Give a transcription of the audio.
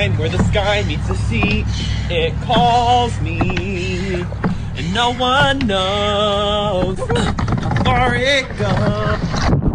line where the sky meets the sea. It calls me, and no one knows how far it goes.